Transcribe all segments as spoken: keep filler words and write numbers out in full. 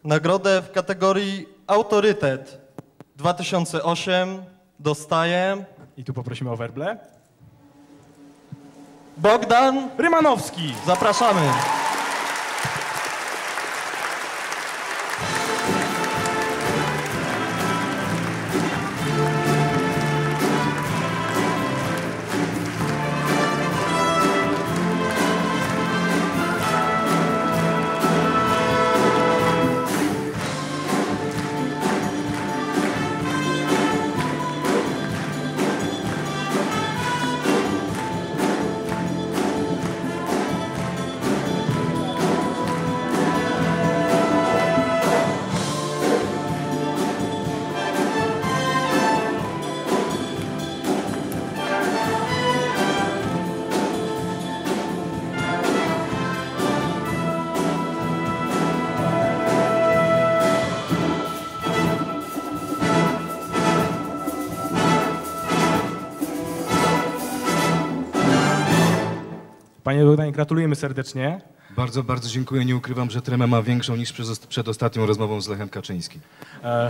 Nagrodę w kategorii Autorytet dwa tysiące osiem dostaje... I tu poprosimy o werble. Bogdan Rymanowski. Zapraszamy. Panie Bogdanie, gratulujemy serdecznie. Bardzo, bardzo dziękuję. Nie ukrywam, że tremę ma większą niż przed, przed ostatnią rozmową z Lechem Kaczyńskim. E...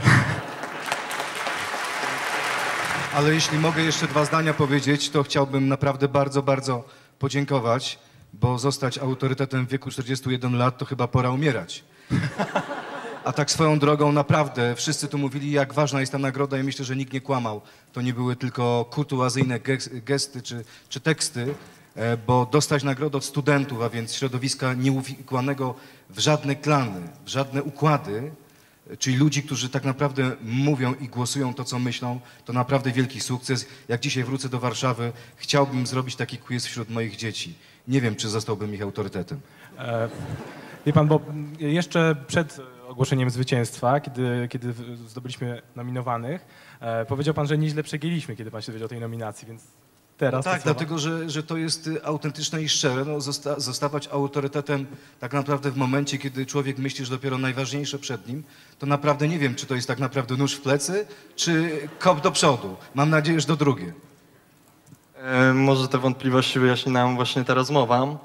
Ale jeśli mogę jeszcze dwa zdania powiedzieć, to chciałbym naprawdę bardzo, bardzo podziękować, bo zostać autorytetem w wieku czterdziestu jeden lat to chyba pora umierać. A tak swoją drogą naprawdę wszyscy tu mówili, jak ważna jest ta nagroda i myślę, że nikt nie kłamał. To nie były tylko kurtuazyjne gesty czy, czy teksty, bo dostać nagrodę od studentów, a więc środowiska nieuwikłanego w żadne klany, w żadne układy, czyli ludzi, którzy tak naprawdę mówią i głosują to, co myślą, to naprawdę wielki sukces. Jak dzisiaj wrócę do Warszawy, chciałbym zrobić taki quiz wśród moich dzieci. Nie wiem, czy zostałbym ich autorytetem. E, wie pan, bo jeszcze przed ogłoszeniem zwycięstwa, kiedy, kiedy zdobyliśmy nominowanych, e, powiedział pan, że nieźle przegięliśmy, kiedy pan się dowiedział o tej nominacji, więc teraz... No tak, dlatego, że, że to jest autentyczne i szczere. No, zosta zostawać autorytetem tak naprawdę w momencie, kiedy człowiek myśli, że dopiero najważniejsze przed nim, to naprawdę nie wiem, czy to jest tak naprawdę nóż w plecy, czy kop do przodu. Mam nadzieję, że to drugie. E, może te wątpliwości wyjaśni nam właśnie ta rozmowa. E,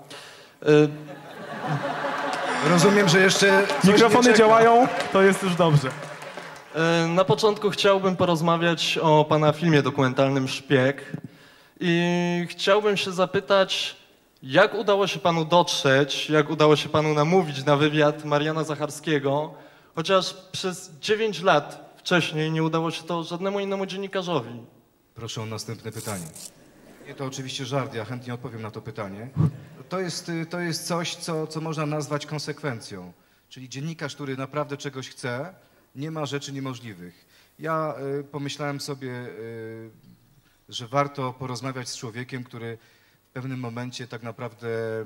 Rozumiem, że jeszcze mikrofony działają, to jest już dobrze. E, na początku chciałbym porozmawiać o pana filmie dokumentalnym Szpieg. I chciałbym się zapytać, jak udało się panu dotrzeć, jak udało się panu namówić na wywiad Mariana Zacharskiego, chociaż przez dziewięć lat wcześniej nie udało się to żadnemu innemu dziennikarzowi. Proszę o następne pytanie. Nie, to oczywiście żart, ja chętnie odpowiem na to pytanie. To jest, to jest coś, co, co można nazwać konsekwencją, czyli dziennikarz, który naprawdę czegoś chce, nie ma rzeczy niemożliwych. Ja y, pomyślałem sobie... Y, że warto porozmawiać z człowiekiem, który w pewnym momencie tak naprawdę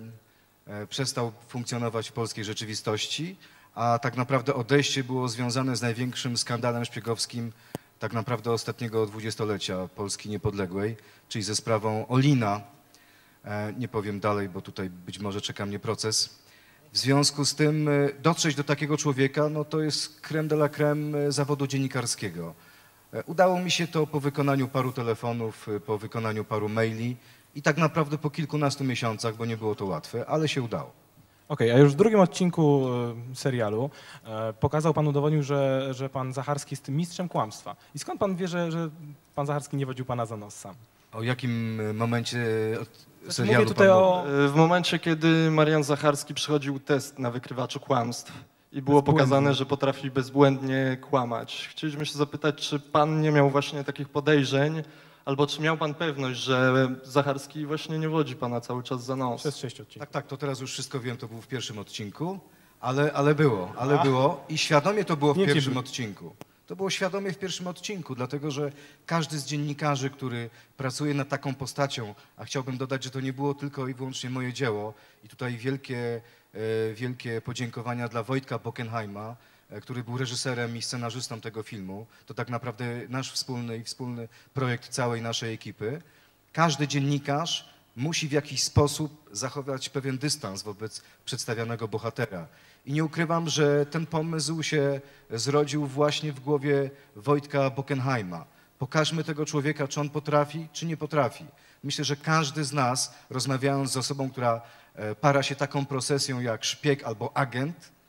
e, przestał funkcjonować w polskiej rzeczywistości, a tak naprawdę odejście było związane z największym skandalem szpiegowskim tak naprawdę ostatniego dwudziestolecia Polski niepodległej, czyli ze sprawą Olina. E, nie powiem dalej, bo tutaj być może czeka mnie proces. W związku z tym e, dotrzeć do takiego człowieka, no to jest crème de la crème zawodu dziennikarskiego. Udało mi się to po wykonaniu paru telefonów, po wykonaniu paru maili i tak naprawdę po kilkunastu miesiącach, bo nie było to łatwe, ale się udało. Okej, okay, a już w drugim odcinku serialu e, pokazał pan, udowodnił, że, że pan Zacharski jest tym mistrzem kłamstwa. I skąd pan wie, że, że pan Zacharski nie wodził pana za nos sam? O jakim momencie serialu Mówię tutaj pan o... W momencie, kiedy Marian Zacharski przechodził test na wykrywaczu kłamstw i było pokazane, że potrafi bezbłędnie kłamać. Chcieliśmy się zapytać, czy pan nie miał właśnie takich podejrzeń, albo czy miał pan pewność, że Zacharski właśnie nie wodzi pana cały czas za nos? Przez sześć odcinków. Tak, tak, to teraz już wszystko wiem, to było w pierwszym odcinku, ale, ale było, ale A? było i świadomie to było w nie pierwszym odcinku. To było świadomie w pierwszym odcinku, dlatego że każdy z dziennikarzy, który pracuje nad taką postacią, a chciałbym dodać, że to nie było tylko i wyłącznie moje dzieło i tutaj wielkie, e, wielkie podziękowania dla Wojtka Bockenheima, e, który był reżyserem i scenarzystą tego filmu. To tak naprawdę nasz wspólny i wspólny projekt całej naszej ekipy. Każdy dziennikarz musi w jakiś sposób zachować pewien dystans wobec przedstawianego bohatera. I nie ukrywam, że ten pomysł się zrodził właśnie w głowie Wojtka Bockenheima. Pokażmy tego człowieka, czy on potrafi, czy nie potrafi. Myślę, że każdy z nas, rozmawiając z osobą, która para się taką profesją jak szpieg albo agent,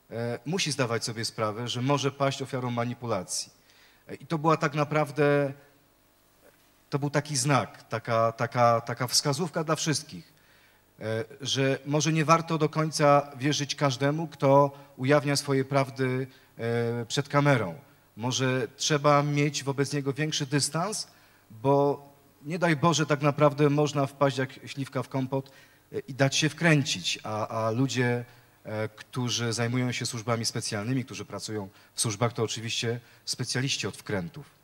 e, musi zdawać sobie sprawę, że może paść ofiarą manipulacji. E, I to była tak naprawdę, to był taki znak, taka, taka, taka wskazówka dla wszystkich, e, że może nie warto do końca wierzyć każdemu, kto ujawnia swoje prawdy e, przed kamerą. Może trzeba mieć wobec niego większy dystans, bo nie daj Boże, tak naprawdę można wpaść jak śliwka w kompot i dać się wkręcić, a, a ludzie, e, którzy zajmują się służbami specjalnymi, którzy pracują w służbach, to oczywiście specjaliści od wkrętów.